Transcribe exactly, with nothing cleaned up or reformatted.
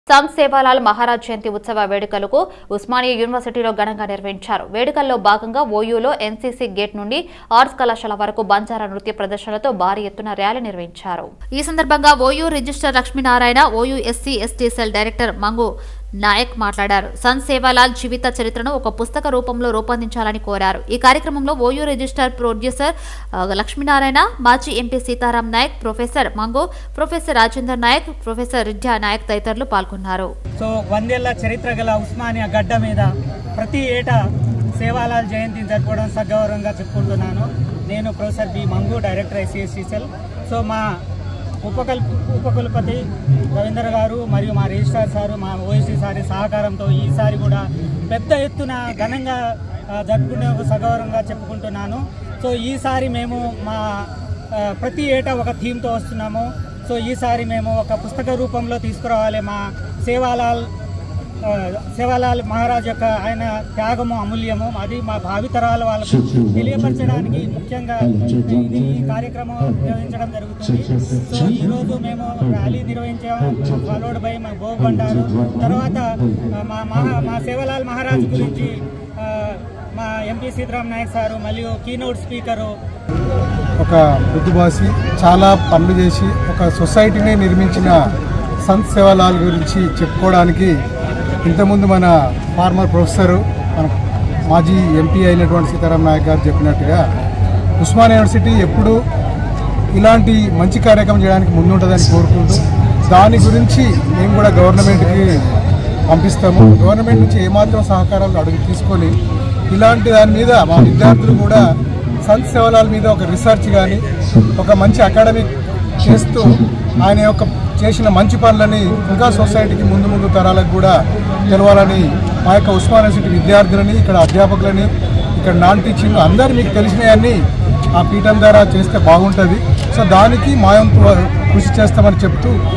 సంత్ సేవాలాల్ మహారాజ్ జయంతి ఉత్సవ వేడుకలకు ఉస్మానియా యూనివర్సిటీలో ఘనంగా నిర్వహించారు. వేడుకల్లో భాగంగా ఓయూలో ఎన్సీసీ గేట్ నుండి ఆర్ట్స్ కళాశాల వరకు బంజారా నృత్య ప్రదర్శనలతో భారీ ఎత్తున ర్యాలీ నిర్వహించారు. ఈ సందర్భంగా OU register Lakshminarayana, OU SC ST cell director Mangu Naik మాట్లాడారు. సంత్ సేవాలాల్ జీవిత చరిత్రను ఒక పుస్తక రూపంలో రూపొందించాలని కోరారు. ఈ కార్యక్రమంలో ఓయూ రిజిస్టర్ ప్రొడ్యూసర్ లక్ష్మీనారాయణ, మాజీ MP Sitaram Naik, professor Mangu, professor Rajender Naik, professor Ridza Naik తదితరులు పాల్గొన్నారు. సో వందేళ్ల చరిత్ర గల ఉస్మానియా గడ్డ మీద ప్రతి ఏటా సేవాలాల్ జయంతిని జరుపుకోవడం సగౌరవంగా చెప్పుకుంటున్నాను. నేను professor B Mangu, director SC ST cell. So మా ఉపకల్ ఉపకులపతి రవీంద్ర గారు మరియు మా రిజిస్ట్రార్ సారు, మా ఓఎస్టీ సారి సహకారంతో ఈసారి కూడా పెద్ద ఎత్తున ఘనంగా జరుపుకునే సగౌరవంగా చెప్పుకుంటున్నాను. సో ఈసారి మేము మా ప్రతి ఏటా ఒక థీమ్తో వస్తున్నాము. సో ఈసారి మేము ఒక పుస్తక రూపంలో తీసుకురావాలి. మా సేవాలాల్ సేవాలాల్ మహారాజ్ యొక్క ఆయన త్యాగము అమూల్యము, అది మా భావితరాల వాళ్ళకు తెలియపరచడానికి ముఖ్యంగా ఇది ఈ కార్యక్రమం నిర్వహించడం జరుగుతుంది. సో ఈరోజు మేము ర్యాలీ నిర్వహించాము, ఫాలోడ్ బై మా భోగ్ బండారు. తర్వాత మా మహా మా సేవాలాల్ మహారాజ్ గురించి మా ఎంపీ సీతారాం నాయక్ సారు మరియు కీనోట్ స్పీకరు ఒక మృదుభాషి చాలా పనులు చేసి ఒక సొసైటీని నిర్మించిన సంత్ సేవాలాల్ గురించి చెప్పుకోవడానికి ఇంతకుముందు మన ఫార్మర్ ప్రొఫెసరు, మన మాజీ ఎంపీ అయినటువంటి సీతారాం నాయక్ గారు చెప్పినట్టుగా ఉస్మానియా యూనివర్సిటీ ఎప్పుడు ఇలాంటి మంచి కార్యక్రమం చేయడానికి ముందుంటుందని కోరుకుంటూ దాని గురించి మేము కూడా గవర్నమెంట్కి పంపిస్తాము. గవర్నమెంట్ నుంచి ఏమాత్రం సహకారాలు అడుగు తీసుకొని ఇలాంటి దాని మీద మా విద్యార్థులు కూడా సంత్ సేవాలాల్ మీద ఒక రీసెర్చ్ కానీ ఒక మంచి అకాడమిక్ చేస్తూ ఆయన యొక్క చేసిన మంచి పనులని ఇంకా సొసైటీకి ముందు ముందు తరాలకు కూడా తెలవాలని మా యొక్క ఉస్మానియా యూనివర్సిటీ విద్యార్థులని, ఇక్కడ అధ్యాపకులని, ఇక్కడ నాన్ టీచింగ్ అందరు మీకు తెలిసినవన్నీ ఆ పీఠం ద్వారా చేస్తే బాగుంటుంది. సో దానికి మా వంతు కృషి చేస్తామని చెప్తూ